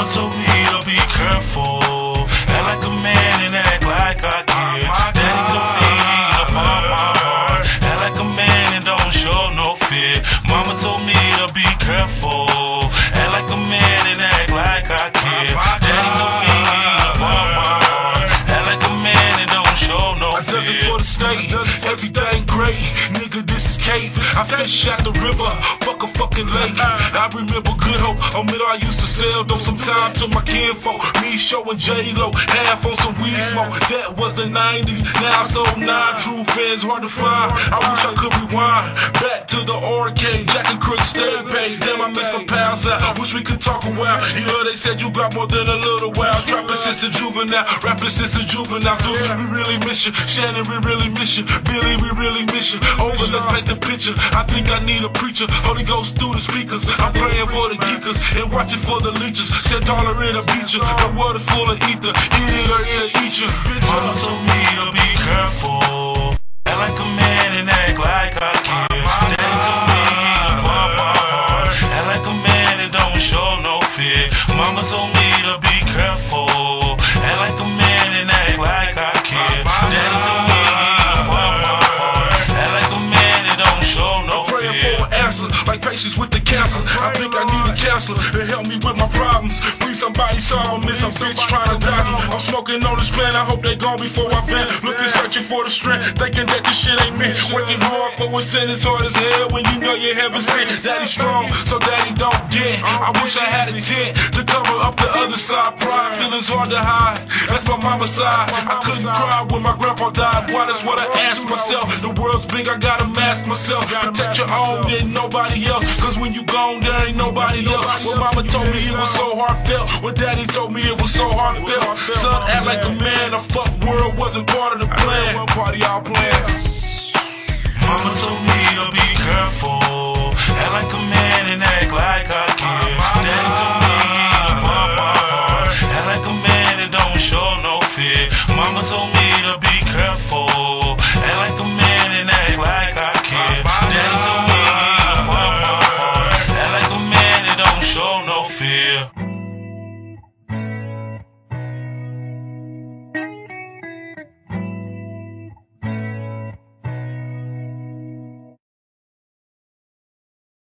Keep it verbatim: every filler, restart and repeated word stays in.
told me to be careful. Act like a man and act like I care. Daddy told me to pop my heart. Act like a man and don't show no fear. Mama told me to be careful. Act like a man and act like I care. Daddy told me to pop my heart. Act like a man and don't show no fear. I does it for the state, everything great. Nigga, this is Kate. I fish out the river, fuck a fucking lake. I remember Good Hope, on middle I used to sell though sometimes to my kinfolk. Me showing J-Lo, half on some weed smoke. That was the nineties, now it's oh nine. True fans hard to find. I wish I could rewind back to the arcade, Jack and Crook stay page. Damn, I miss my pals out. Wish we could talk a while. You know they said you got more than a little while. Trapping since a juvenile, rapping since a juvenile. So we really miss you. Shannon, we really miss you. Billy, we really miss you. Over, let's paint the picture. I think I need a preacher. Holy Ghost through the speakers. I'm praying for the geekers and watching for the leechers. Said dollar in a beacher. The world is full of ether. Eat it or it'll eat you. Mama told me to be careful. Act like a man and act like I care. Daddy told me to pop my heart. Act like a man and don't show no fear. Mama told me to be careful. Act like a man and act like I care. Daddy told me to pop my heart. Act like a man and don't show no fear. Praying for an answer, like patients with the cancer. I think I need a counselor to help me with my problems. Please somebody solve me. Some bitch trying to dodge me. I'm smoking on this plan. I hope they gone before I vent. Looking, searching for the strength, thinking that this shit ain't meant. Working hard for what's in as hard as hell when you know you haven't seen. Daddy strong, so daddy don't get. I wish I had a tent to cover up the other side. Pride, feelings hard to hide. That's my mama's side. I couldn't cry when my grandpa died. Why? That's what I asked myself. The world's big, I gotta mask myself. Protect your own, then nobody else. Cause when you gone, there ain't nobody else. When mama told me it was so heartfelt. When daddy told me it was so heartfelt. Son, act like a man. A fuck world wasn't part of the plan. One party all plan. Mama told me to be careful. Act like a